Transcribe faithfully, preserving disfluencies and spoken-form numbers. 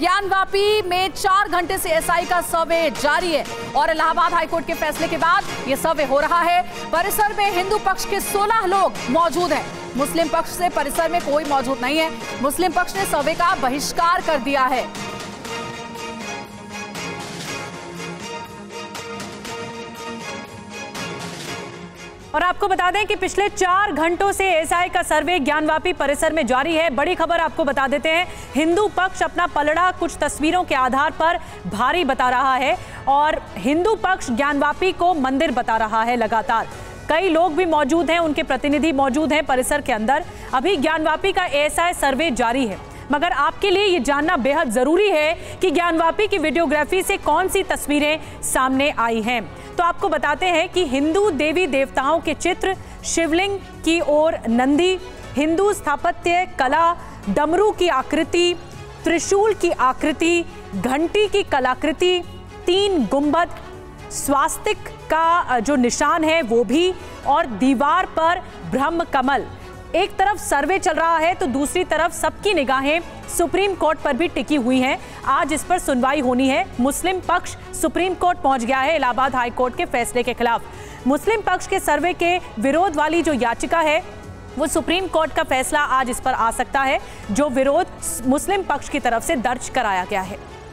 ज्ञानवापी में चार घंटे से एसआई का सर्वे जारी है और इलाहाबाद हाईकोर्ट के फैसले के बाद यह सर्वे हो रहा है। परिसर में हिंदू पक्ष के सोलह लोग मौजूद हैं, मुस्लिम पक्ष से परिसर में कोई मौजूद नहीं है। मुस्लिम पक्ष ने सर्वे का बहिष्कार कर दिया है। और आपको बता दें कि पिछले चार घंटों से एसआई का सर्वे ज्ञानवापी परिसर में जारी है। बड़ी खबर आपको बता देते हैं, हिंदू पक्ष अपना पलड़ा कुछ तस्वीरों के आधार पर भारी बता रहा है और हिंदू पक्ष ज्ञानवापी को मंदिर बता रहा है। लगातार कई लोग भी मौजूद हैं, उनके प्रतिनिधि मौजूद हैं परिसर के अंदर। अभी ज्ञानवापी का एसआई सर्वे जारी है, मगर आपके लिए ये जानना बेहद जरूरी है कि ज्ञानवापी की वीडियोग्राफी से कौन सी तस्वीरें सामने आई हैं। तो आपको बताते हैं कि हिंदू देवी देवताओं के चित्र, शिवलिंग की ओर नंदी, हिंदू स्थापत्य कला, डमरू की आकृति, त्रिशूल की आकृति, घंटी की कलाकृति, तीन गुंबद, स्वास्तिक का जो निशान है वो भी, और दीवार पर ब्रह्म कमल। एक तरफ सर्वे चल रहा है तो दूसरी तरफ सबकी निगाहें सुप्रीम कोर्ट पर भी टिकी हुई हैं। आज इस पर सुनवाई होनी है। मुस्लिम पक्ष सुप्रीम कोर्ट पहुंच गया है इलाहाबाद हाई कोर्ट के फैसले के खिलाफ। मुस्लिम पक्ष के सर्वे के विरोध वाली जो याचिका है वो सुप्रीम कोर्ट का फैसला आज इस पर आ सकता है, जो विरोध मुस्लिम पक्ष की तरफ से दर्ज कराया गया है।